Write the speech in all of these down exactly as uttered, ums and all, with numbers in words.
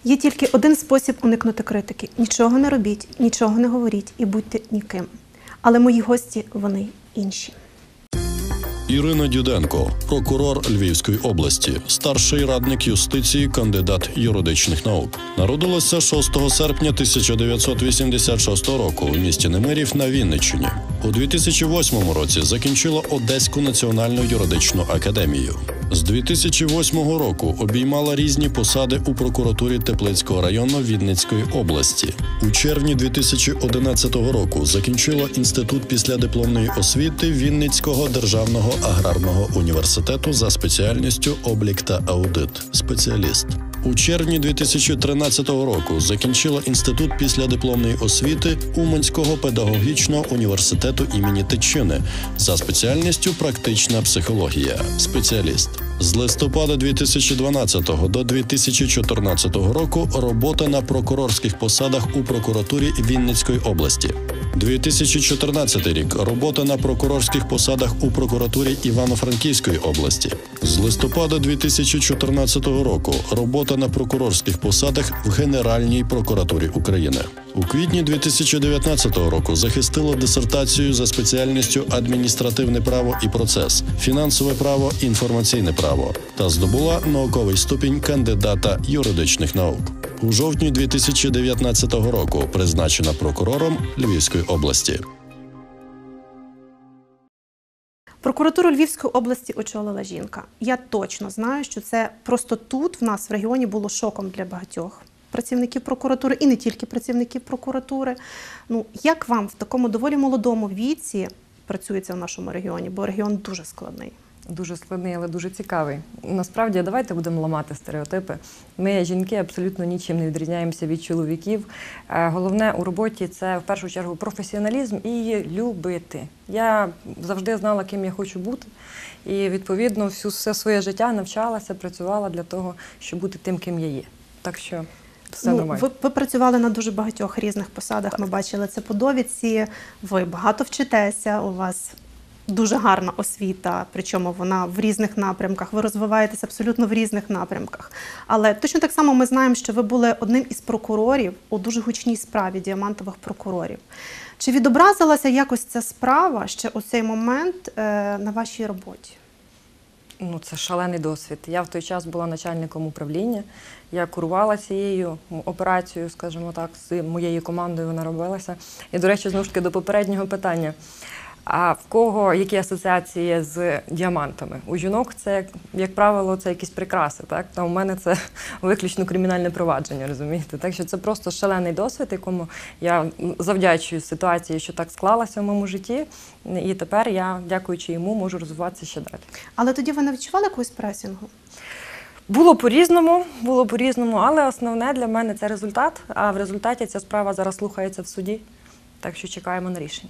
Є тільки один спосіб уникнути критики. Нічого не робіть, нічого не говоріть і будьте ніким. Але мої гості, вони інші. Ірина Діденко, прокурор Львівської області, старший радник юстиції, кандидат юридичних наук. Народилася шостого серпня тисяча дев'ятсот вісімдесят шостого року у місті Немирів на Вінниччині. У дві тисячі восьмому році закінчила Одеську національну юридичну академію. З дві тисячі восьмого року обіймала різні посади у прокуратурі Теплицького району Вінницької області. У червні дві тисячі одинадцятого року закінчила Інститут післядипломної освіти Вінницького державного аграрного університету за спеціальністю облік та аудит. Спеціаліст. У червні дві тисячі тринадцятого року закінчила Інститут післядипломної освіти Уманського педагогічного університету імені Тичини за спеціальністю практична психологія. Спеціаліст. З листопада дві тисячі дванадцятого до дві тисячі чотирнадцятого року робота на прокурорських посадах у прокуратурі Вінницької області. дві тисячі чотирнадцятий рік. Робота на прокурорських посадах у прокуратурі Івано-Франківської області. З листопада дві тисячі чотирнадцятого року. Робота на прокурорських посадах в Генеральній прокуратурі України. У квітні дві тисячі дев'ятнадцятого року захистила дисертацію за спеціальністю адміністративне право і процес, фінансове право, інформаційне право та здобула науковий ступінь кандидата юридичних наук. У жовтні дві тисячі дев'ятнадцятого року призначена прокурором Львівської області. Прокуратуру Львівської області очолила жінка. Я точно знаю, що це просто тут, в нас в регіоні, було шоком для багатьох працівників прокуратури і не тільки працівників прокуратури. Ну, як вам в такому доволі молодому віці працюється в нашому регіоні? Бо регіон дуже складний. Дуже складний, але дуже цікавий. Насправді, давайте будемо ламати стереотипи. Ми, жінки, абсолютно нічим не відрізняємося від чоловіків. Головне у роботі – це, в першу чергу, професіоналізм і її любити. Я завжди знала, ким я хочу бути. І, відповідно, всю, все своє життя навчалася, працювала для того, щоб бути тим, ким я є. Так що все ну, нормально. Ви, ви працювали на дуже багатьох різних посадах, так. Ми бачили це по довідці. Ви багато вчитеся, у вас дуже гарна освіта, причому вона в різних напрямках, ви розвиваєтесь абсолютно в різних напрямках. Але точно так само ми знаємо, що ви були одним із прокурорів у дуже гучній справі діамантових прокурорів. Чи відобразилася якось ця справа ще у цей момент е, на вашій роботі? Ну, це шалений досвід. Я в той час була начальником управління, я курувала цією операцією, скажімо так, з моєю командою вона робилася. І, до речі, знову ж таки, до попереднього питання. А в кого які асоціації з діамантами? У жінок це, як, як правило, це якісь прикраси, так? Та у мене це виключно кримінальне провадження, розумієте? Так що це просто шалений досвід, якому я завдячую ситуації, що так склалося в моєму житті. І тепер я, дякуючи йому, можу розвиватися ще далі. Але тоді ви не відчували якогось пресінгу? Було по-різному, було по-різному, але основне для мене – це результат. А в результаті ця справа зараз слухається в суді, так що чекаємо на рішення.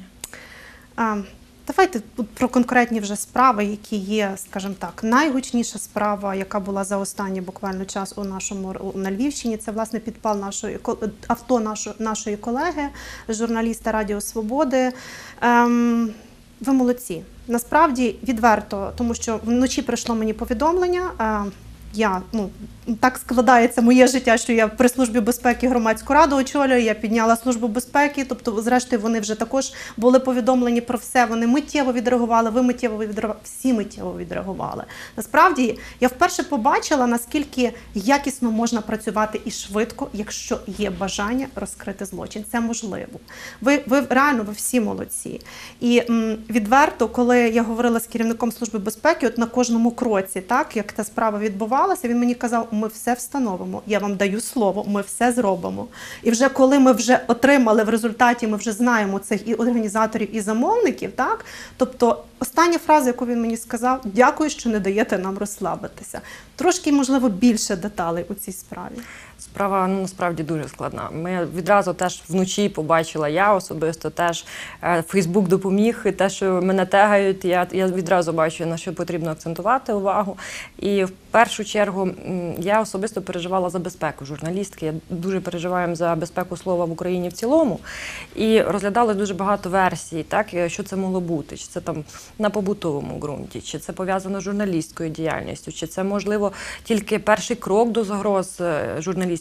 А, давайте про конкретні вже справи, які є, скажімо так, найгучніша справа, яка була за останній буквально час у нашому, на Львівщині, це, власне, підпал нашої, авто нашої, нашої колеги, журналіста Радіо Свободи. Ем, ви молодці. Насправді, відверто, тому що вночі прийшло мені повідомлення, е, я, ну, так складається моє життя, що я при Службі безпеки громадську раду очолюю, я підняла Службу безпеки, тобто, зрештою, вони вже також були повідомлені про все, вони миттєво відреагували, ви миттєво відреагували, всі миттєво відреагували. Насправді, я вперше побачила, наскільки якісно можна працювати і швидко, якщо є бажання розкрити злочин. Це можливо. Ви, ви реально, ви всі молодці. І м, відверто, коли я говорила з керівником Служби безпеки, от на кожному кроці, так, як та справа відбувалася, він мені казав, ми все встановимо, я вам даю слово, ми все зробимо. І вже коли ми вже отримали в результаті, ми вже знаємо цих і організаторів, і замовників, так? Тобто остання фраза, яку він мені сказав, дякую, що не даєте нам розслабитися. Трошки, можливо, більше деталей у цій справі. Справа, ну, насправді дуже складна. Ми відразу теж вночі побачила, я особисто теж, Фейсбук допоміг, і те, що мене тегають, я, я відразу бачу, на що потрібно акцентувати увагу. І в першу чергу я особисто переживала за безпеку журналістки, я дуже переживаю за безпеку слова в Україні в цілому. І розглядали дуже багато версій, так, що це могло бути, чи це там на побутовому ґрунті, чи це пов'язано з журналістською діяльністю, чи це, можливо, тільки перший крок до загроз журналістській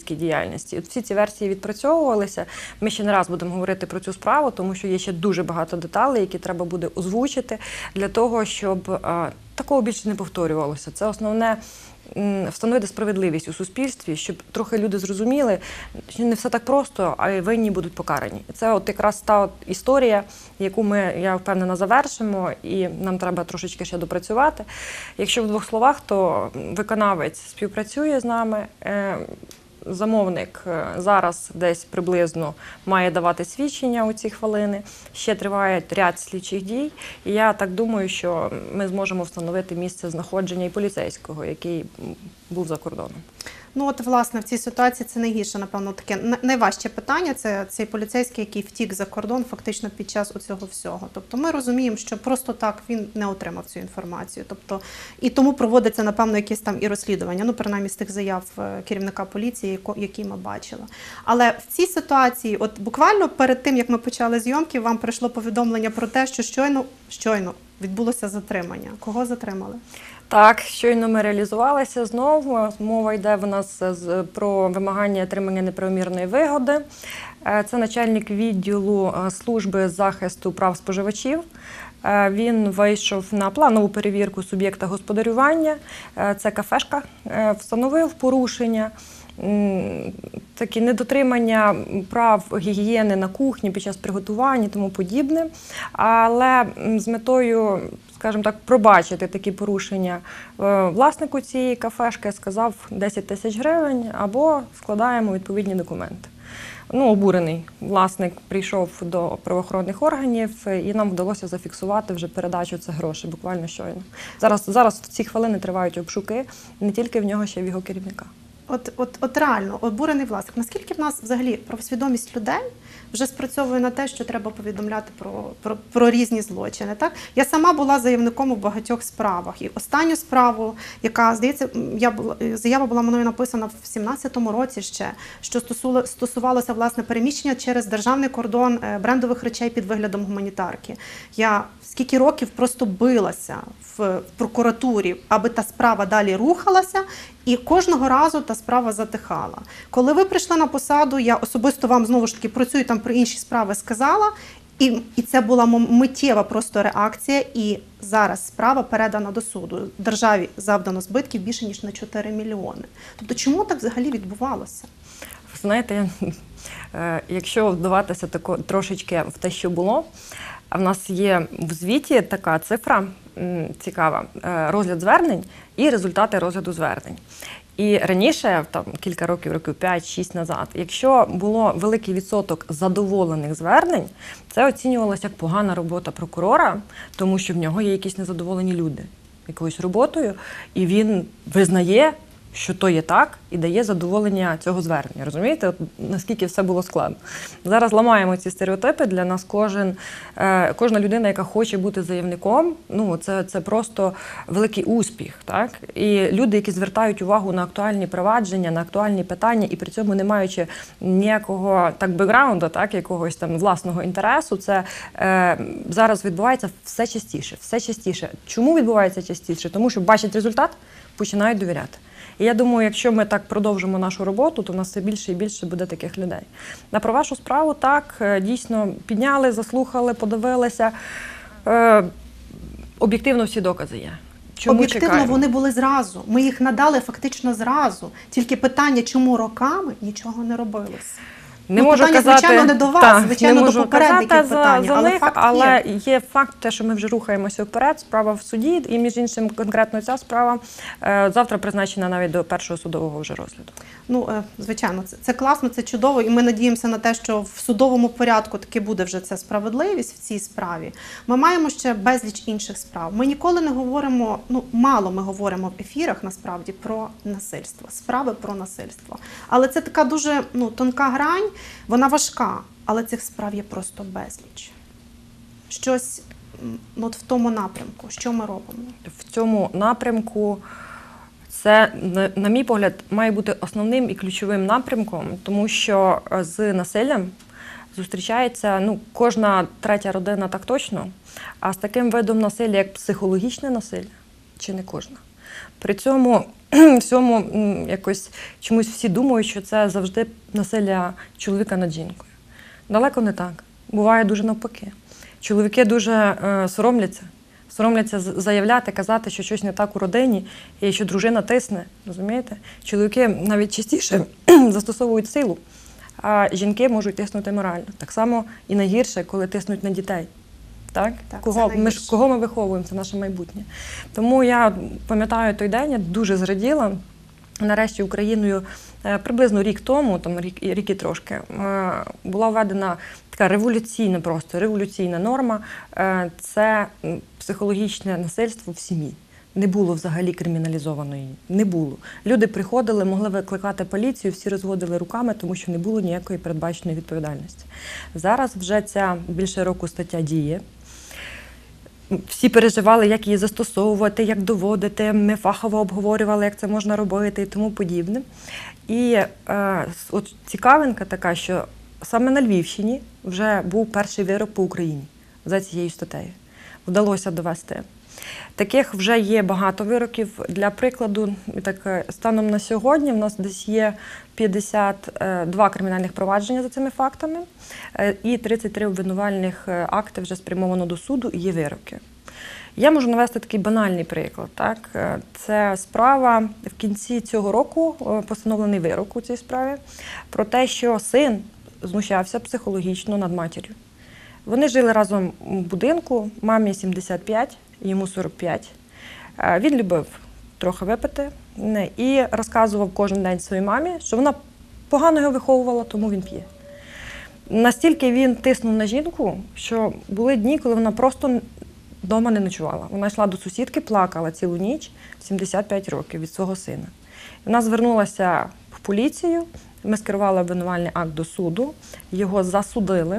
насильницькій діяльності. От всі ці версії відпрацьовувалися. Ми ще не раз будемо говорити про цю справу, тому що є ще дуже багато деталей, які треба буде озвучити для того, щоб а, такого більше не повторювалося. Це основне м, встановити справедливість у суспільстві, щоб трохи люди зрозуміли, що не все так просто, а й винні будуть покарані. І це от якраз та от історія, яку ми, я впевнена, завершимо, і нам треба трошечки ще допрацювати. Якщо в двох словах, то виконавець співпрацює з нами, е, замовник е, зараз десь приблизно має давати свідчення у ці хвилини, ще триває ряд слідчих дій, і я так думаю, що ми зможемо встановити місце знаходження і поліцейського, який був за кордоном. Ну от, власне, в цій ситуації це найгірше, напевно, таке на- найважче питання. Це цей поліцейський, який втік за кордон фактично під час оцього всього. Тобто ми розуміємо, що просто так він не отримав цю інформацію. Тобто, і тому проводиться, напевно, якісь там і розслідування, ну, принаймні з тих заяв е, керівника поліції, яко- які ми бачили. Але в цій ситуації, от буквально перед тим, як ми почали зйомки, вам прийшло повідомлення про те, що щойно, щойно відбулося затримання. Кого затримали? Так, щойно ми реалізувалися знову. Мова йде в нас з- про вимагання отримання неправомірної вигоди. Е, Це начальник відділу е, служби захисту прав споживачів. Е, Він вийшов на планову перевірку суб'єкта господарювання. Е, Це кафешка. Е, Встановив порушення. м, Такі недотримання прав гігієни на кухні під час приготування і тому подібне. Але м, з метою, скажімо так, пробачити такі порушення е, власнику цієї кафешки сказав десять тисяч гривень або складаємо відповідні документи. Ну, обурений власник прийшов до правоохоронних органів, і нам вдалося зафіксувати вже передачу цих грошей буквально щойно. Зараз, зараз в ці хвилини тривають обшуки не тільки в нього, ще й в його керівника. От, от, от реально, обурений власник. Наскільки в нас взагалі правосвідомість людей вже спрацьовує на те, що треба повідомляти про, про, про різні злочини? Так? Я сама була заявником у багатьох справах. І останню справу, яка, здається, я була, заява була мною написана в сімнадцятому році ще, що стосувало, стосувалося, власне, переміщення через державний кордон е, брендових речей під виглядом гуманітарки. Я скільки років просто билася в прокуратурі, аби та справа далі рухалася, і кожного разу та справа затихала. Коли ви прийшли на посаду, я особисто вам, знову ж таки, працюю там про інші справи, сказала, і, і це була миттєва просто реакція, і зараз справа передана до суду. Державі завдано збитків більше, ніж на чотири мільйони. Тобто чому так взагалі відбувалося? Ви знаєте, е, якщо вдаватися тако, трошечки в те, що було, а в нас є в звіті така цифра м, цікава, е, розгляд звернень і результати розгляду звернень. І раніше, там кілька років, років п'ять-шість назад, якщо було великий відсоток задоволених звернень, це оцінювалося як погана робота прокурора, тому що в нього є якісь незадоволені люди якоюсь роботою, і він визнає, що то є так, і дає задоволення цього звернення. Розумієте, от наскільки все було складно. Зараз ламаємо ці стереотипи. Для нас кожен, е, кожна людина, яка хоче бути заявником, ну, це, це просто великий успіх. Так? І люди, які звертають увагу на актуальні провадження, на актуальні питання, і при цьому не маючи ніякого так бекграунду, так, якогось там власного інтересу, це е, зараз відбувається все частіше, все частіше. Чому відбувається частіше? Тому що бачать результат, починають довіряти. І я думаю, якщо ми так продовжимо нашу роботу, то в нас все більше і більше буде таких людей. А про вашу справу, так, дійсно, підняли, заслухали, подивилися. Е, об'єктивно всі докази є. Чому Об'єктивно чекаємо? вони були зразу. Ми їх надали фактично зразу. Тільки питання, чому роками, нічого не робилося. Не Ну, можу питання, казати, звичайно, не до вас, та, звичайно, не до можу попередників казати за, питання, за але них, факт але є. є факт, те, що ми вже рухаємося вперед, справа в суді, і між іншим конкретно ця справа е, завтра призначена навіть до першого судового вже розгляду. Ну, е, звичайно, це, це класно, це чудово, і ми надіємося на те, що в судовому порядку таки буде вже ця справедливість в цій справі. Ми маємо ще безліч інших справ. Ми ніколи не говоримо, ну, мало ми говоримо в ефірах, насправді, про насильство, справи про насильство. Але це така дуже, ну, тонка грань, вона важка, але цих справ є просто безліч. Щось, ну, от в тому напрямку, що ми робимо? В цьому напрямку це, на, на мій погляд, має бути основним і ключовим напрямком, тому що з насиллям зустрічається, ну, кожна третя родина так точно, а з таким видом насилля, як психологічне насилля, чи не кожна. При цьому всьому м, якось чомусь всі думають, що це завжди насилля чоловіка над жінкою. Далеко не так. Буває дуже навпаки. Чоловіки дуже е, соромляться. Соромляться з- заявляти, казати, що щось не так у родині, і що дружина тисне, розумієте? Чоловіки навіть частіше застосовують силу, а жінки можуть тиснути морально. Так само і найгірше, коли тиснуть на дітей. Так? Так, кого, це ми, ж- найгірше. кого ми виховуємо, це наше майбутнє. Тому я пам'ятаю той день, я дуже зраділа. Нарешті Україною е, приблизно рік тому, там рік, і- рік і трошки, е, була введена така революційна, просто революційна норма. Е, Це м, психологічне насильство в сім'ї. Не було взагалі криміналізованої. Не було. Люди приходили, могли викликати поліцію, всі розводили руками, тому що не було ніякої передбаченої відповідальності. Зараз вже ця більше року стаття діє. Всі переживали, як її застосовувати, як доводити. Ми фахово обговорювали, як це можна робити і тому подібне. І е, от цікавинка така, що саме на Львівщині вже був перший вирок по Україні за цією статтею. Вдалося довести. Таких вже є багато вироків. Для прикладу, так, е, станом на сьогодні в нас десь є п'ятдесят два кримінальних провадження за цими фактами е, і тридцять три обвинувальних е, акти вже спрямовано до суду і є вироки. Я можу навести такий банальний приклад. Так? Е, Це справа в кінці цього року, е, постановлений вирок у цій справі, про те, що син знущався психологічно над матір'ю. Вони жили разом в будинку, мамі сімдесят п'ять, йому сорок п'ять. Е, Він любив трохи випити не, і розказував кожен день своїй мамі, що вона погано його виховувала, тому він п'є. Настільки він тиснув на жінку, що були дні, коли вона просто вдома не ночувала. Вона йшла до сусідки, плакала цілу ніч в сімдесят п'ять років від свого сина. Вона звернулася в поліцію, ми скерували обвинувальний акт до суду, його засудили.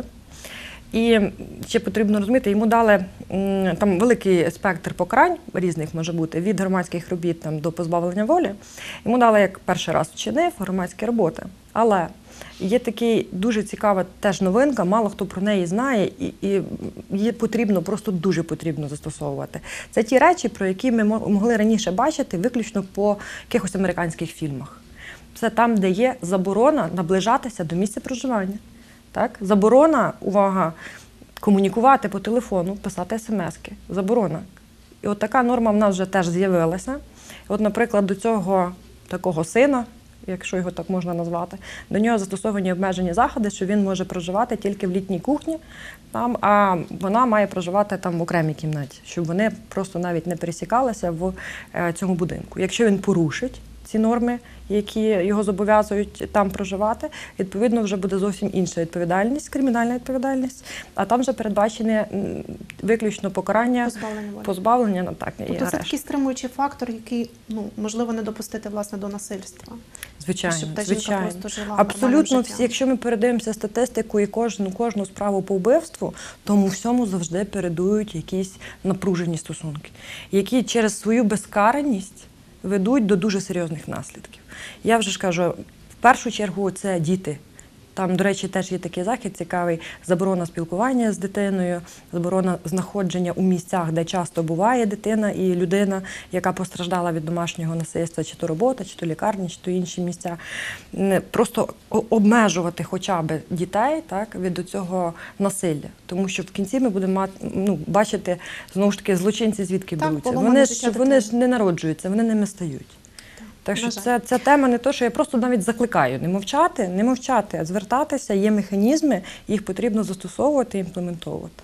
І ще потрібно розуміти, йому дали м, там великий спектр покарань різних може бути, від громадських робіт там, до позбавлення волі. Йому дали, як перший раз вчинив, громадські роботи. Але є такий дуже цікава теж новинка, мало хто про неї знає, і, і її потрібно, просто дуже потрібно застосовувати. Це ті речі, про які ми мо- могли раніше бачити виключно по якихось американських фільмах. Це там, де є заборона наближатися до місця проживання. Так? Заборона, увага, комунікувати по телефону, писати смски. Заборона. І от така норма в нас вже теж з'явилася. От, наприклад, до цього такого сина, якщо його так можна назвати, до нього застосовані обмежені заходи, що він може проживати тільки в літній кухні, там, а вона має проживати там в окремій кімнаті, щоб вони просто навіть не пересікалися в е, цьому будинку. Якщо він порушить ці норми, які його зобов'язують там проживати, відповідно, вже буде зовсім інша відповідальність, кримінальна відповідальність, а там вже передбачене м, виключно покарання, Позбавлення волі. позбавлення, ну, так, і Тобто це арешт. такий стримуючий фактор, який, ну, можливо, не допустити, власне, до насильства. Звичайно, щоб та жінка звичайно. просто жила нормальним Абсолютно життям. всі, якщо ми передивимося статистику і кожну, кожну справу по вбивству, тому всьому завжди передують якісь напружені стосунки, які через свою безкараність ведуть до дуже серйозних наслідків. Я вже ж кажу, в першу чергу це діти. Там, до речі, теж є такий захід цікавий, заборона спілкування з дитиною, заборона знаходження у місцях, де часто буває дитина і людина, яка постраждала від домашнього насильства, чи то робота, чи то лікарня, чи то інші місця. Не- Просто о- обмежувати хоча б дітей, так, від цього насилля. Тому що в кінці ми будемо мати, ну, бачити, знову ж таки, злочинці звідки Так, беруться. поламане Вони життя ж, вони ж дитини. не народжуються, вони ними стають. Так що на жаль. це, ця тема не то, що я просто навіть закликаю не мовчати, не мовчати, а звертатися, є механізми, їх потрібно застосовувати і імплементовувати.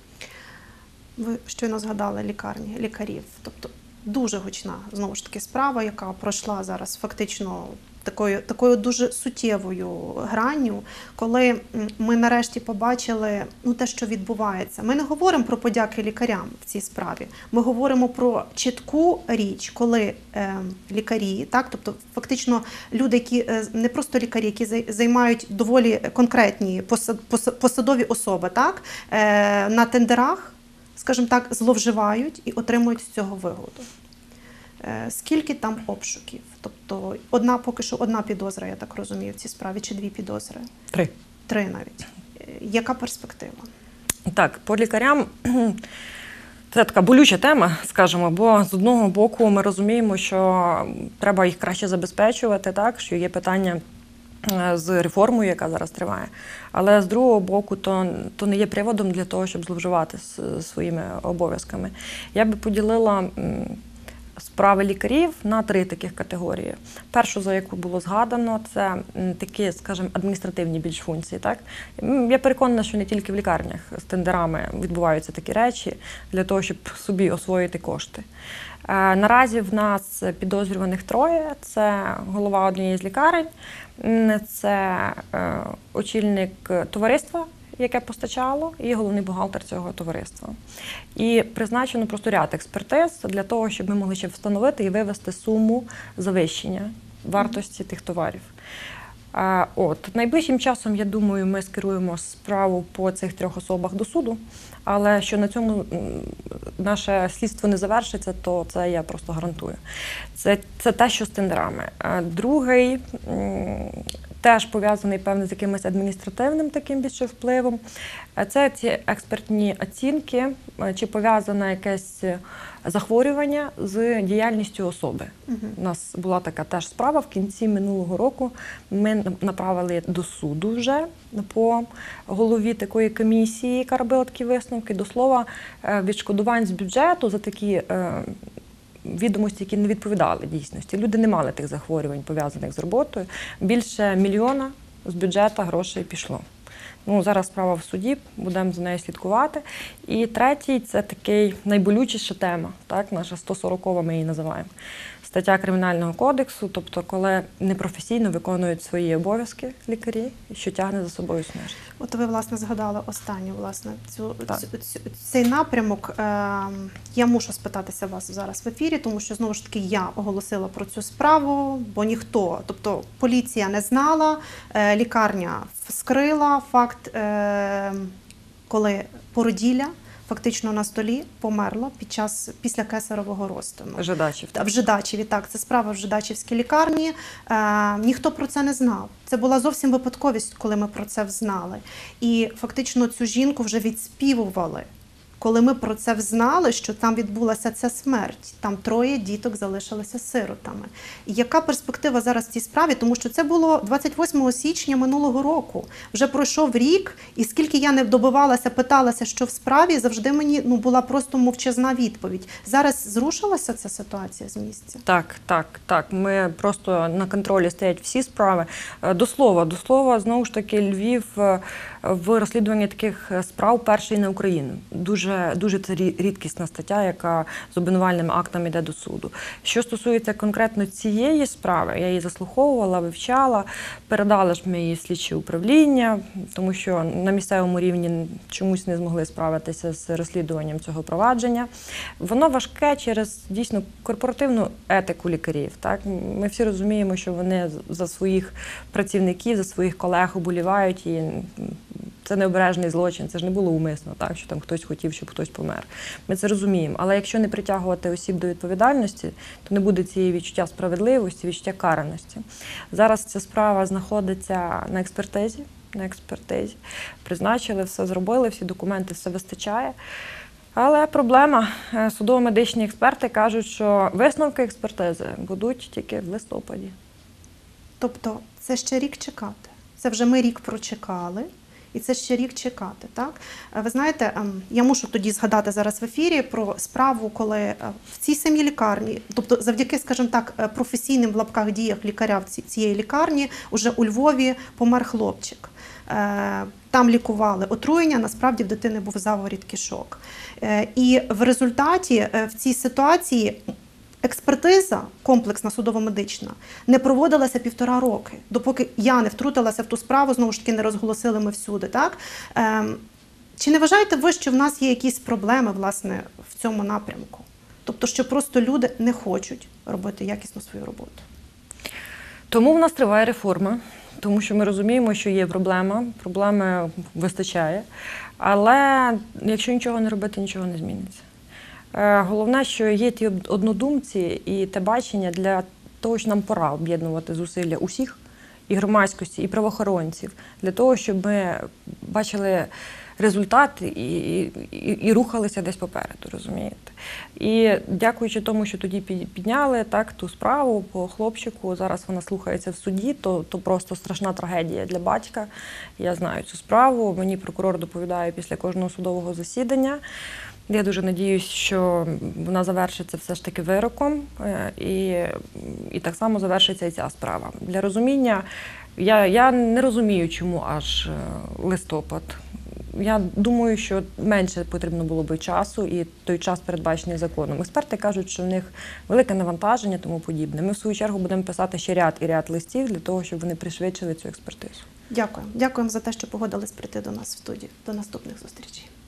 Ви щойно згадали лікарні, лікарів. Тобто дуже гучна, знову ж таки, справа, яка пройшла зараз фактично такою, такою дуже суттєвою гранню, коли м, ми нарешті побачили, ну, те, що відбувається. Ми не говоримо про подяки лікарям в цій справі. Ми говоримо про чітку річ, коли е, лікарі, так, тобто фактично люди, які е, не просто лікарі, які зай- займають доволі конкретні посад- поса- посадові особи, так, е, на тендерах, скажімо так, зловживають і отримують з цього вигоду. Е, Скільки там обшуків? Тобто одна, поки що одна підозра, я так розумію, в цій справі, чи дві підозри? Три. Три навіть. Е, Яка перспектива? Так, по лікарям Це така болюча тема, скажімо, бо з одного боку ми розуміємо, що треба їх краще забезпечувати, так, що є питання з реформою, яка зараз триває. Але з другого боку, то, то не є приводом для того, щоб зловживати своїми обов'язками. Я би поділила справи лікарів на три таких категорії. Першу, за яку було згадано, це такі, скажімо, адміністративні більш функції. Так? Я переконана, що не тільки в лікарнях з тендерами відбуваються такі речі для того, щоб собі освоїти кошти. Наразі в нас підозрюваних троє. Це голова однієї з лікарень, це очільник товариства, яке постачало, і головний бухгалтер цього товариства. І призначено просто ряд експертиз для того, щоб ми могли ще встановити і вивести суму завищення вартості тих товарів. От, найближчим часом, я думаю, ми скеруємо справу по цих трьох особах до суду, але що на цьому наше слідство не завершиться, то це я просто гарантую. Це, це те, що з тендерами. Другий теж пов'язаний, певно, з якимось адміністративним таким більше впливом. Це ці експертні оцінки, чи пов'язане якесь захворювання з діяльністю особи. Угу. У нас була така теж справа в кінці минулого року. Ми направили до суду вже по голові такої комісії, яка робила такі висновки. До слова, відшкодувань з бюджету за такі відомості, які не відповідали дійсності. Люди не мали тих захворювань, пов'язаних з роботою. Більше мільйона з бюджету грошей пішло. Ну, зараз справа в суді, будемо за нею слідкувати. І третій – це такий найболючіша тема, так, наша сто сорокова ми її називаємо. Стаття Кримінального кодексу, тобто коли непрофесійно виконують свої обов'язки лікарі, що тягне за собою смерть. От ви, власне, згадали останню, власне, цю, цю, цю, цей напрямок. Е, я мушу спитатися вас зараз в ефірі, тому що, знову ж таки, я оголосила про цю справу, бо ніхто, тобто поліція не знала, е, лікарня скрила факт, е, коли породілля фактично на столі померла під час, після кесаревого розтину. В Жидачів. В Жидачеві, так. Це справа в Жидачівській лікарні. Е, ніхто про це не знав. Це була зовсім випадковість, коли ми про це взнали. І фактично цю жінку вже відспівували. Коли ми про це взнали, що там відбулася ця смерть, там троє діток залишилися сиротами. І яка перспектива зараз в цій справі? Тому що це було двадцять восьмого січня минулого року. Вже пройшов рік, і скільки я не добивалася, питалася, що в справі, завжди мені ну, була просто мовчазна відповідь. Зараз зрушилася ця ситуація з місця? Так, так, так. Ми просто на контролі стоять всі справи. До слова, до слова, знову ж таки, Львів в розслідуванні таких справ перший на Україну. Дуже, дуже це рідкісна стаття, яка з обвинувальними актами йде до суду. Що стосується конкретно цієї справи, я її заслуховувала, вивчала, передали ж ми її в слідче управління, тому що на місцевому рівні чомусь не змогли справитися з розслідуванням цього провадження. Воно важке через дійсно корпоративну етику лікарів. Так? Ми всі розуміємо, що вони за своїх працівників, за своїх колег уболівають, і це необережний злочин, це ж не було умисно, так, що там хтось хотів, щоб хтось помер. Ми це розуміємо. Але якщо не притягувати осіб до відповідальності, то не буде цієї відчуття справедливості, відчуття караності. Зараз ця справа знаходиться на експертизі, на експертизі. Призначили, все зробили, всі документи, все вистачає. Але проблема, судово-медичні експерти кажуть, що висновки експертизи будуть тільки в листопаді. Тобто це ще рік чекати. Це вже ми рік прочекали. І це ще рік чекати, так? Ви знаєте, я мушу тоді згадати зараз в ефірі про справу, коли в цій самій лікарні, тобто завдяки, скажімо так, професійним в лапках діях лікаря цієї лікарні, уже у Львові помер хлопчик. Там лікували отруєння, насправді в дитини був заворіт кишок. І в результаті в цій ситуації експертиза, комплексна судово-медична, не проводилася півтора роки, допоки я не втрутилася в ту справу, знову ж таки не розголосили ми всюди. Так? Ем, чи не вважаєте ви, що в нас є якісь проблеми, власне, в цьому напрямку? Тобто, що просто люди не хочуть робити якісно свою роботу? Тому в нас триває реформа, тому що ми розуміємо, що є проблема, проблеми вистачає, але якщо нічого не робити, нічого не зміниться. Головне, що є ті однодумці і те бачення для того, що нам пора об'єднувати зусилля усіх, і громадськості, і правоохоронців, для того, щоб ми бачили результат і, і, і рухалися десь попереду, розумієте. І дякуючи тому, що тоді підняли так, ту справу по хлопчику, зараз вона слухається в суді, то, то просто страшна трагедія для батька. Я знаю цю справу, мені прокурор доповідає після кожного судового засідання. Я дуже надіюсь, що вона завершиться все ж таки вироком, і, і так само завершиться і ця справа. Для розуміння, я, я не розумію, чому аж листопад. Я думаю, що менше потрібно було би часу, і той час передбачений законом. Експерти кажуть, що в них велике навантаження, тому подібне. Ми, в свою чергу, будемо писати ще ряд і ряд листів для того, щоб вони пришвидшили цю експертизу. Дякую. Дякуємо за те, що погодились прийти до нас в студію. До наступних зустрічей.